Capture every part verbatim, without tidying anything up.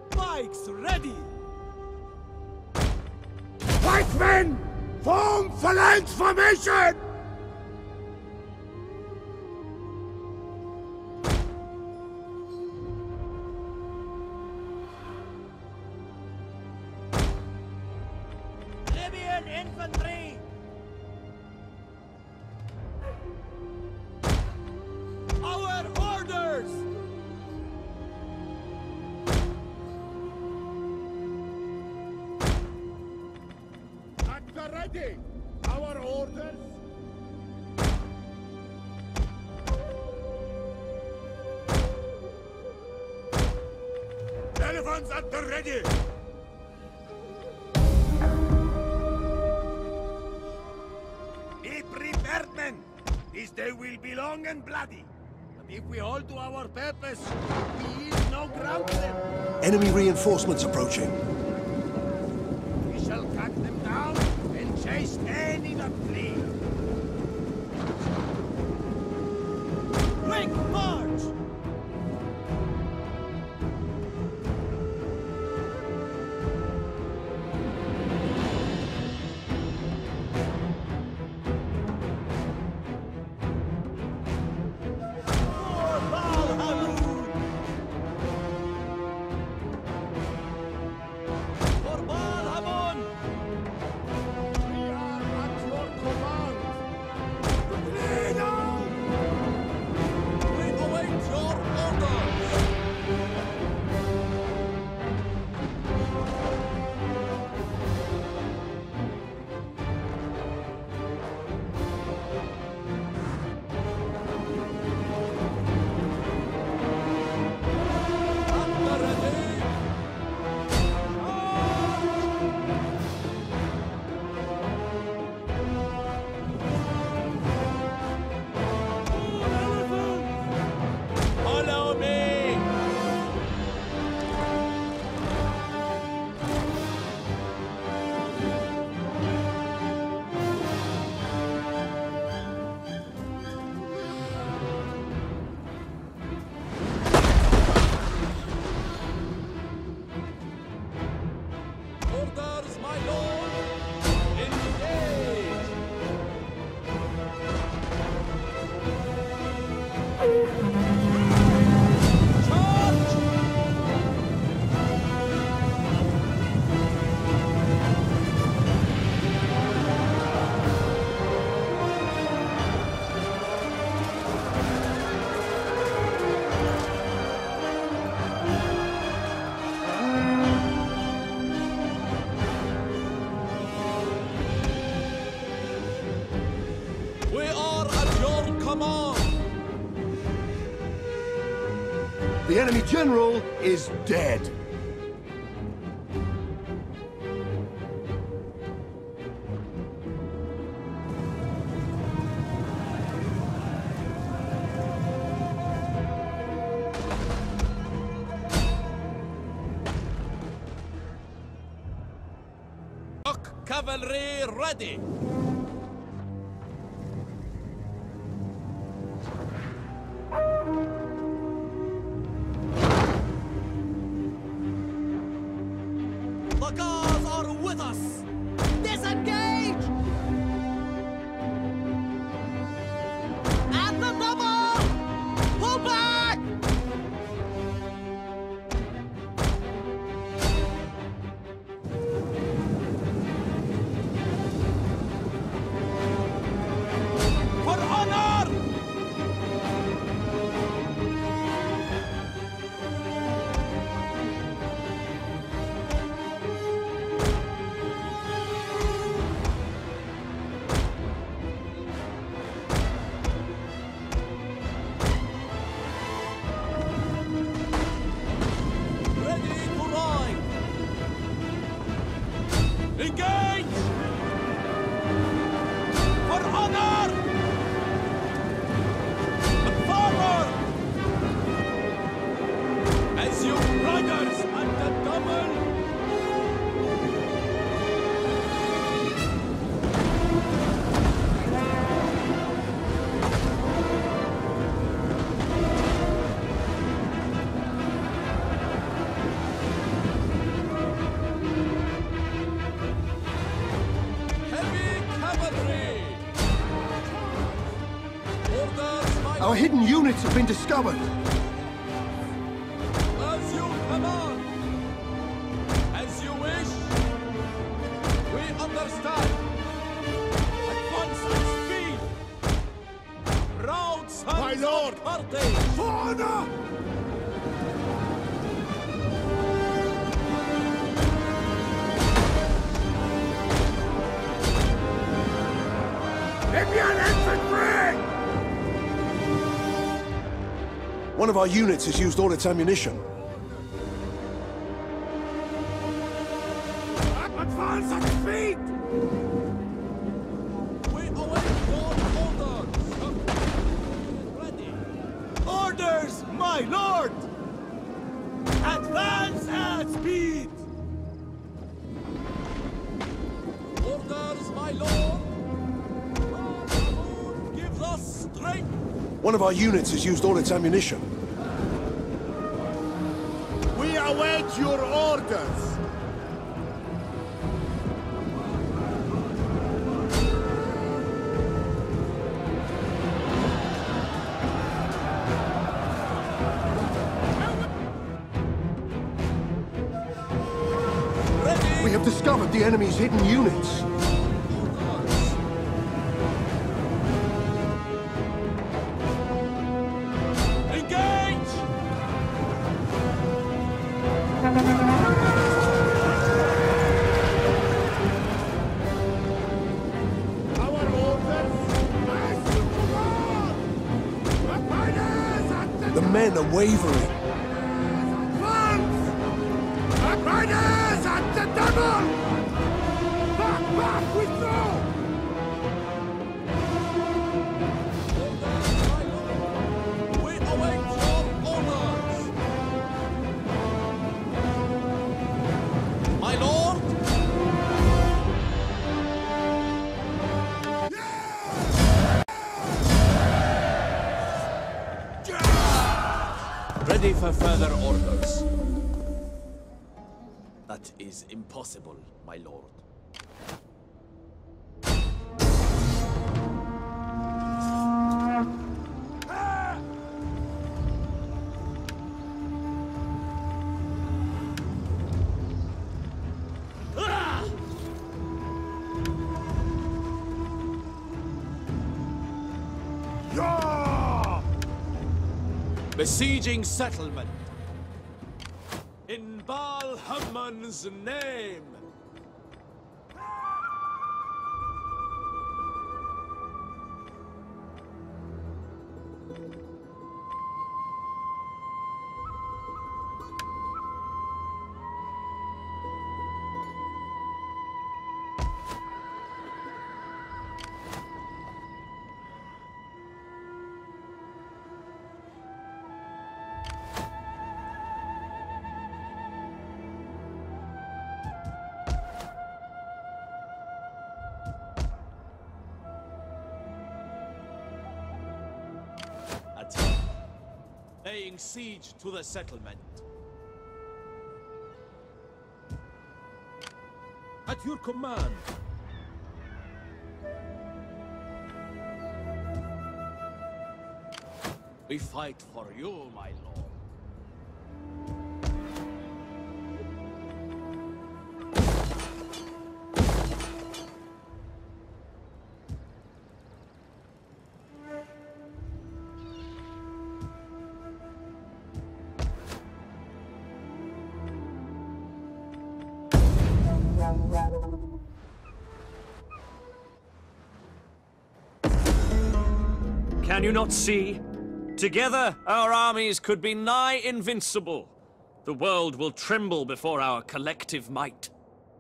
Pikes ready! White men! Form phalanx formation! Libyan infantry! Our orders! At the ready! Our orders! Elephants at the ready! Be prepared, men! This day will be long and bloody. But if we hold to our purpose, we yield no ground to them. Enemy reinforcements approaching. We shall cut them down and chase any that flee. Quick march! The enemy general is dead. Cavalry ready! The Gauls are with us! Disengage! At the double! Pull back! For honor! Our hidden units have been discovered. As you command. As you wish. We understand. Advance at speed. Proud sons My lord! of Carthage. For honor! Libyan infantry! One of our units has used all its ammunition. Advance at speed! We await your orders. Ready. Orders, my lord! Advance at speed! Orders, my lord. Our Lord gives us strength. One of our units has used all its ammunition. We await your orders! Ready. We have discovered the enemy's hidden units. Engage! Our orders! As you command! Riders at the The men are wavering. advance! Riders at the double! Back, back, withdraw! Orders, my lord. We await your orders. My lord. Ready for further orders. That is impossible, my lord. Yeah! Besieging settlement. In Baal Hammon's name. Attack. Laying siege to the settlement. At your command. We fight for you, my lord. Can you not see? Together, our armies could be nigh invincible. The world will tremble before our collective might.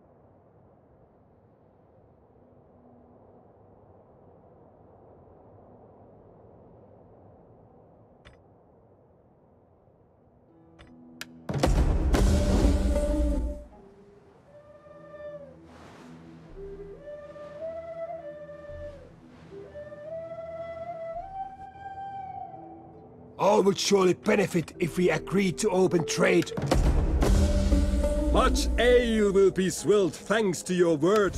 All would surely benefit if we agreed to open trade. Much ale will be swilled thanks to your word.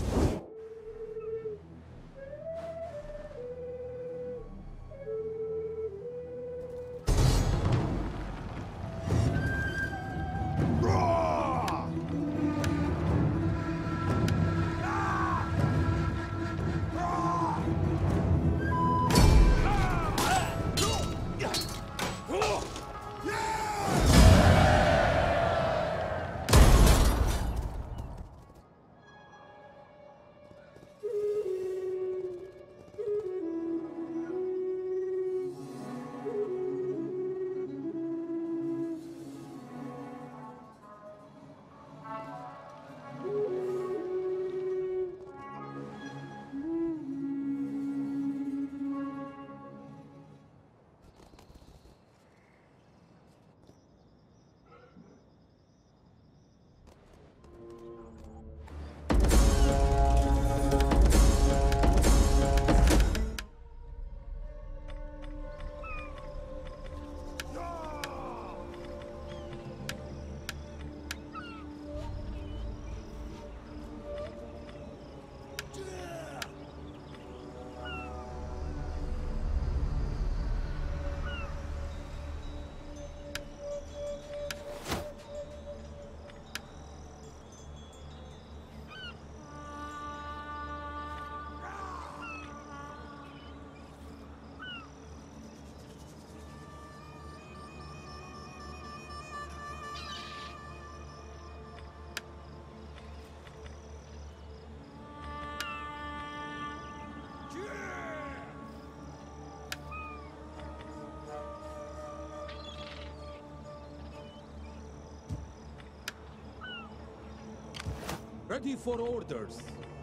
Ready for orders.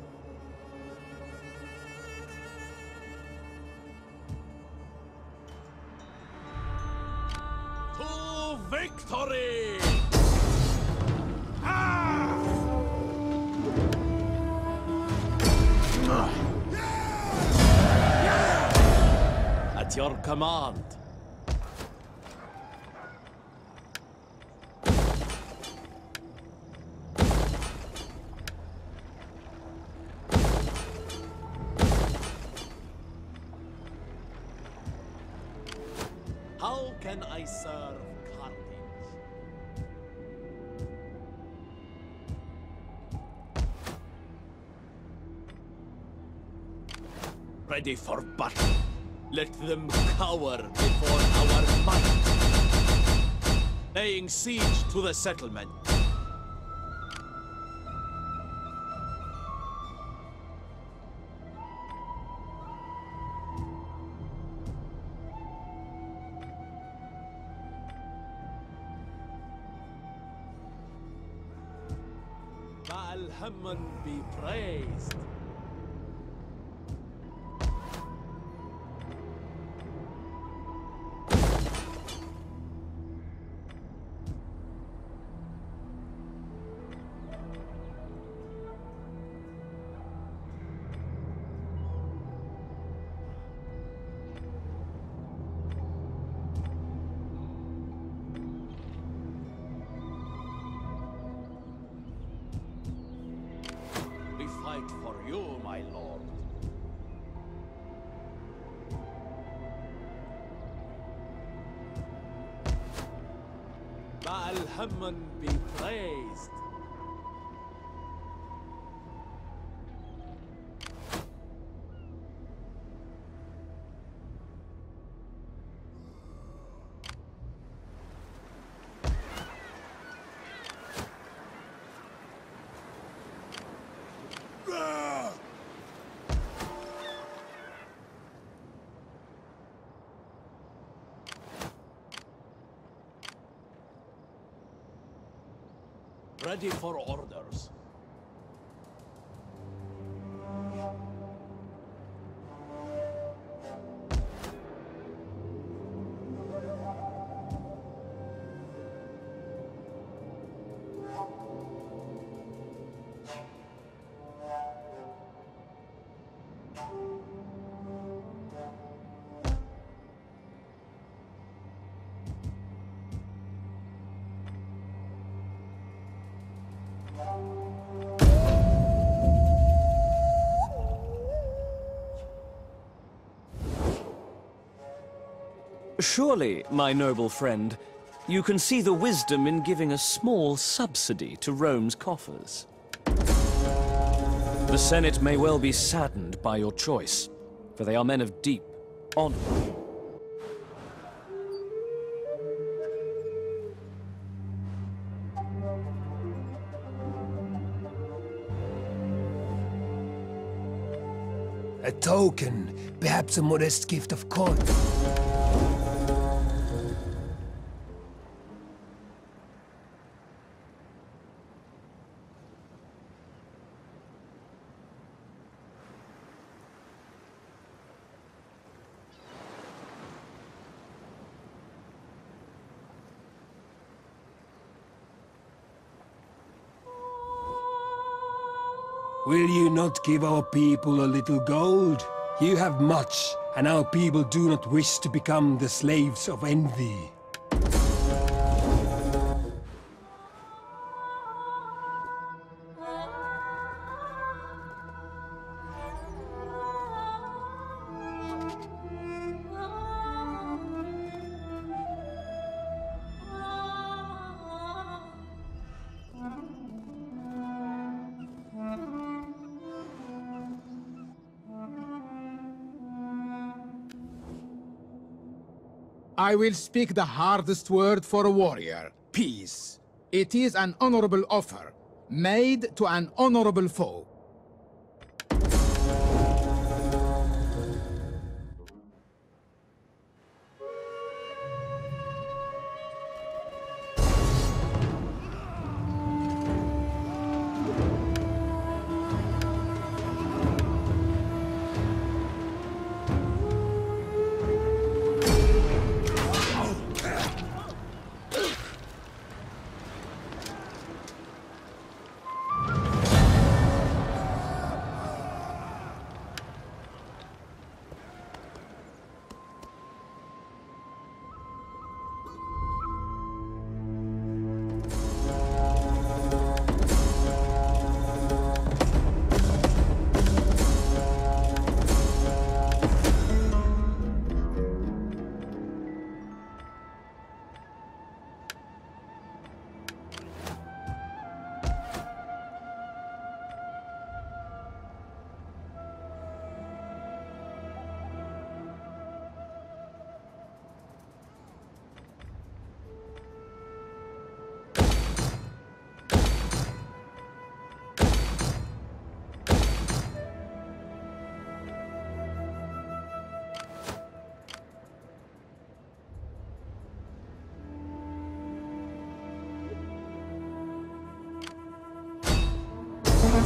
To victory! At your command. How can I serve Carthage? Ready for battle. Let them cower before our might. Laying siege to the settlement. Baal-Hammon be praised. We fight for you, my lord. Baal-Hammon be praised. Ready for orders. Surely, my noble friend, you can see the wisdom in giving a small subsidy to Rome's coffers. The Senate may well be saddened by your choice, for they are men of deep honor. A token, perhaps a modest gift of coin. Will you not give our people a little gold? You have much, and our people do not wish to become the slaves of envy. I will speak the hardest word for a warrior. Peace. It is an honorable offer, made to an honorable foe.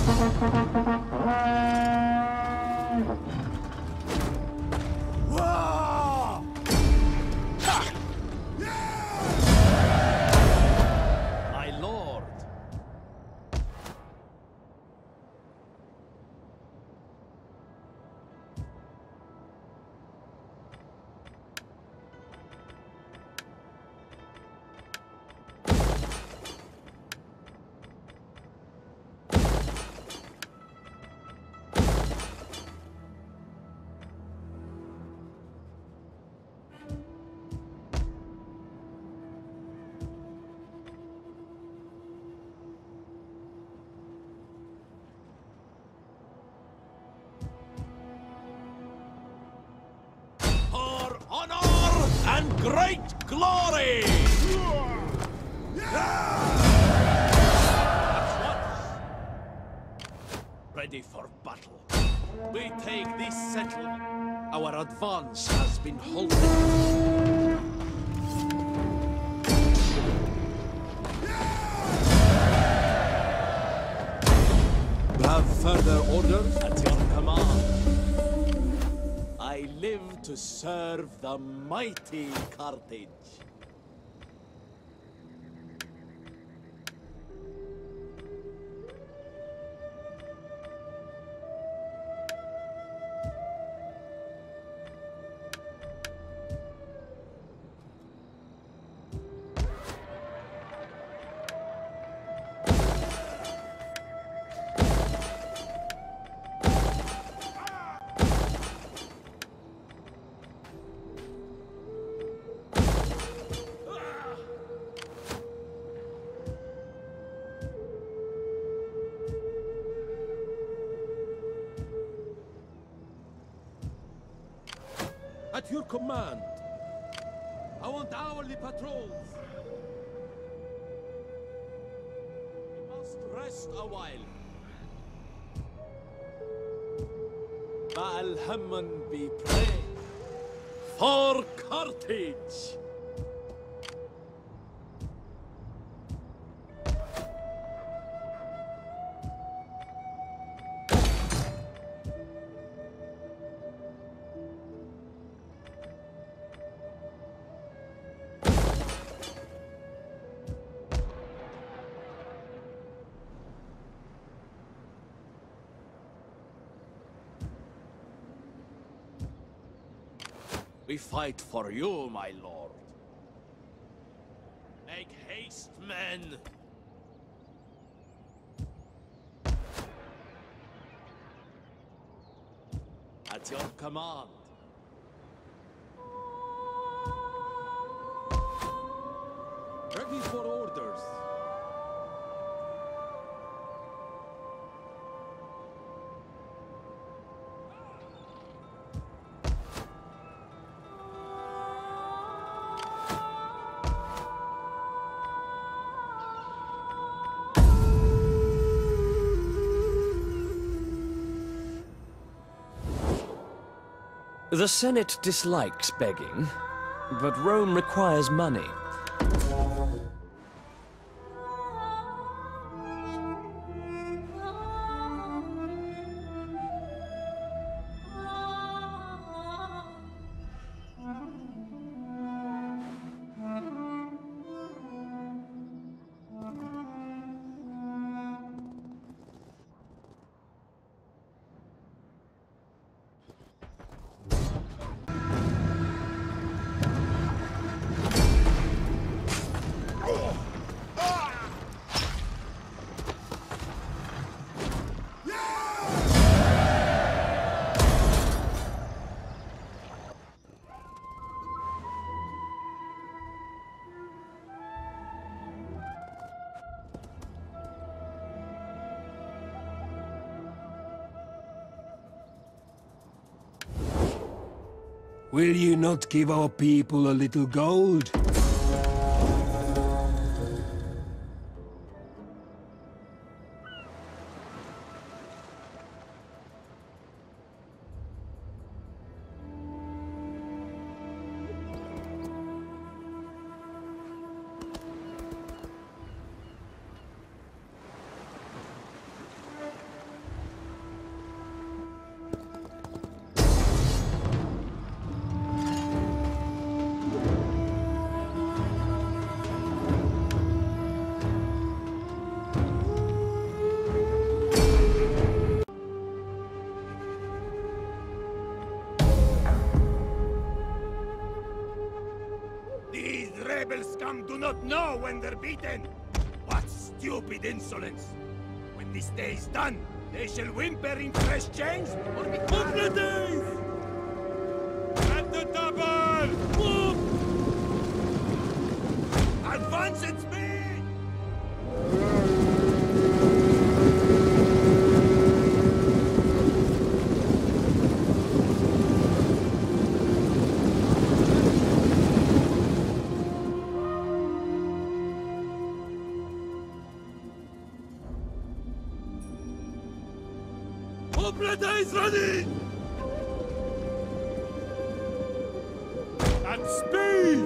My lord. For honor and great glory! At once. Ready for battle. We take this settlement. Our advance has been halted. Have further orders? At your command. I live to serve the mighty Carthage. At your command. I want hourly patrols. We must rest a while. Baal Hammon be praised. For Carthage! We fight for you, my lord. Make haste, men! At your command. Ready for orders. The Senate dislikes begging, but Rome requires money. Will you not give our people a little gold? rebel scum do not know when they're beaten. What stupid insolence! When this day is done, they shall whimper in fresh chains or be days! At the double! Move! Advance at speed! Obrata is ready! At speed!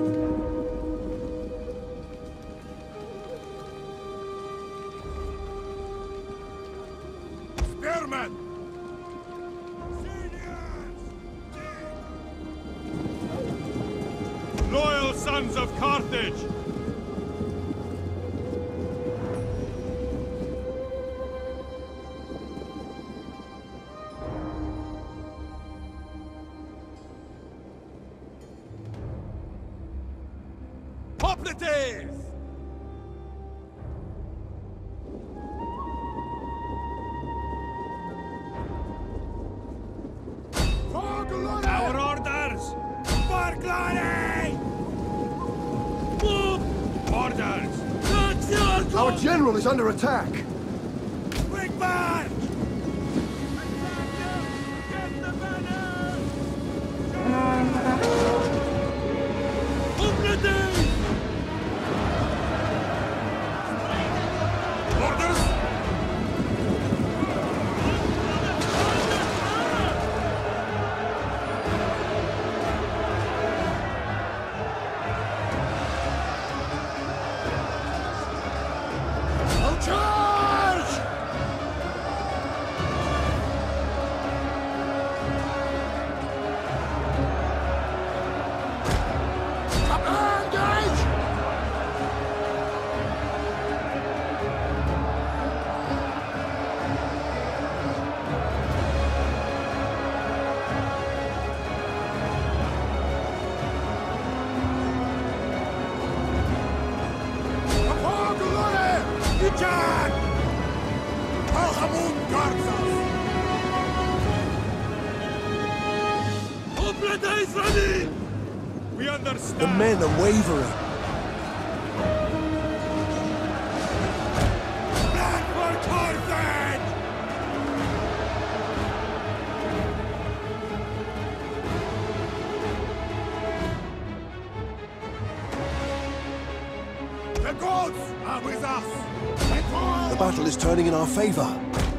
Spearman! Loyal sons of Carthage! Hoplites! Our orders! For glory! Move! Orders! Our general is under attack! Quick march! Orders! Charge! Engage! Apogolore! Ijan! Alhamun Garzas! Obrata is ready! We understand! The men are wavering. Back for Carthage! The gods are with us! The battle is turning in our favor.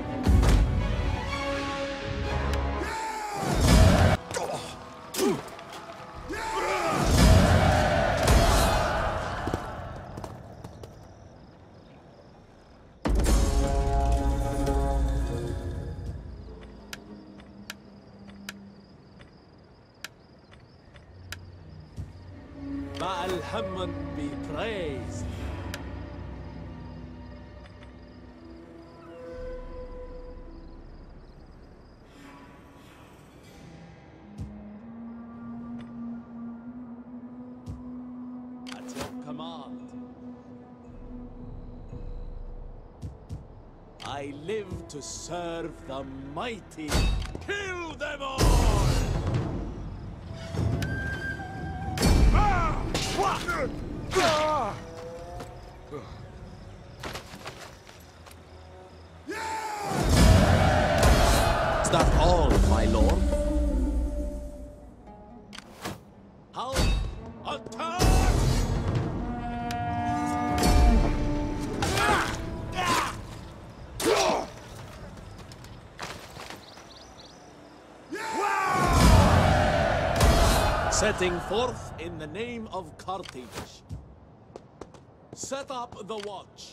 Baal Hammon be praised. At your command. I live to serve the mighty. Kill them all! Is that all, my lord? How? Attack! Setting forth in the name of Carthage. Set up the watch.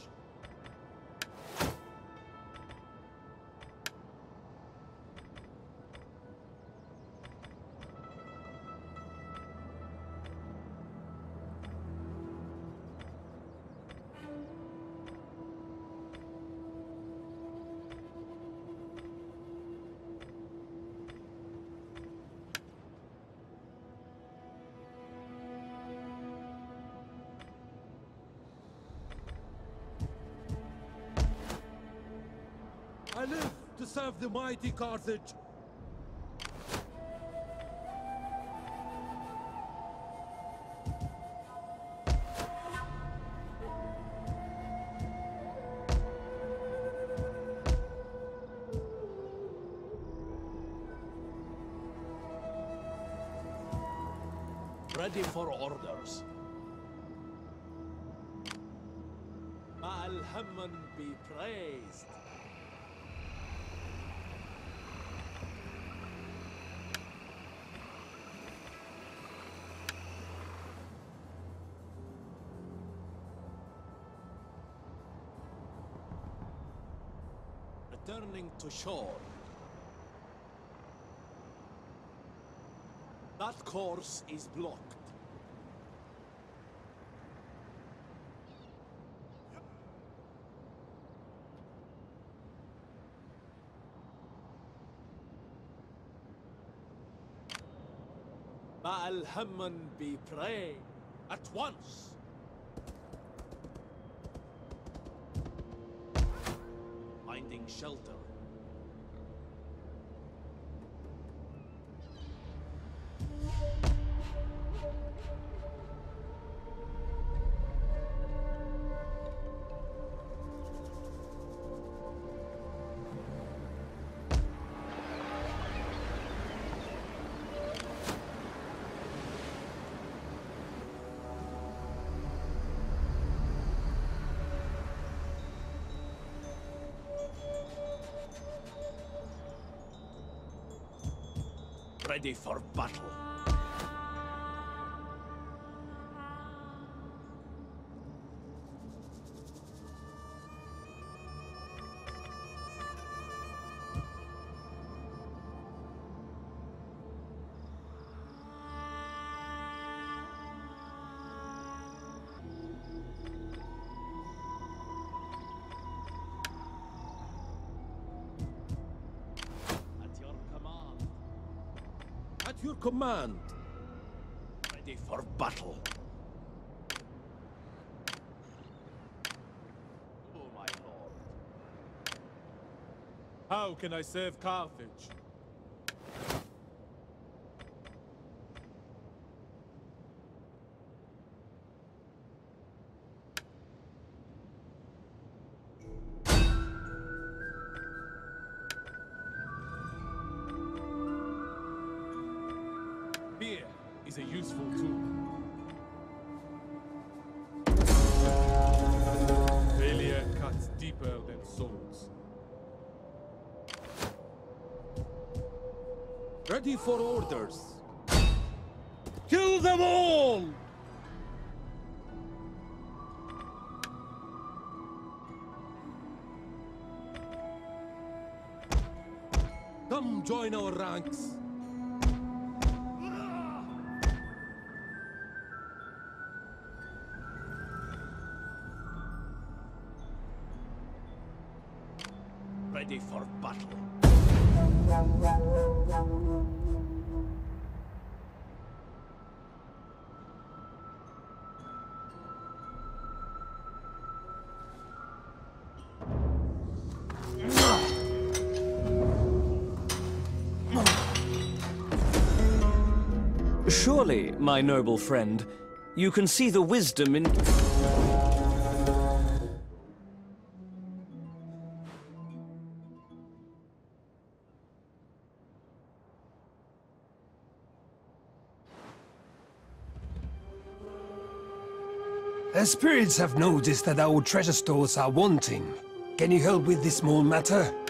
to serve the mighty Carthage. Ready for orders. Ma'al-Hamman be praised. Returning to shore. That course is blocked. Ma'al-Hamman be praised. At once! Finding shelter. Ready for battle. At your command. Ready for battle. Oh, my lord. How can I serve Carthage? Fear is a useful tool. Failure cuts deeper than swords. Ready for orders. Kill them all! Come join our ranks. Ready for battle. Surely, my noble friend, you can see the wisdom in... The spirits have noticed that our treasure stores are wanting. Can you help with this small matter?